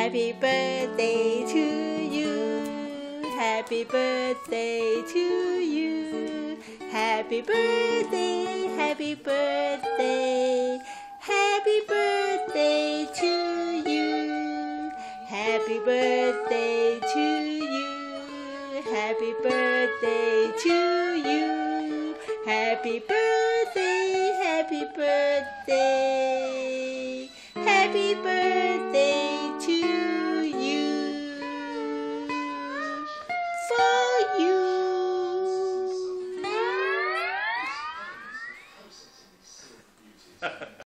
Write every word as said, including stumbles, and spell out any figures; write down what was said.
Happy birthday to you. Happy birthday to you. Happy birthday, happy birthday. Happy birthday to you. Happy birthday to you. Happy birthday to you. Happy birthday, happy birthday. Happy birthday.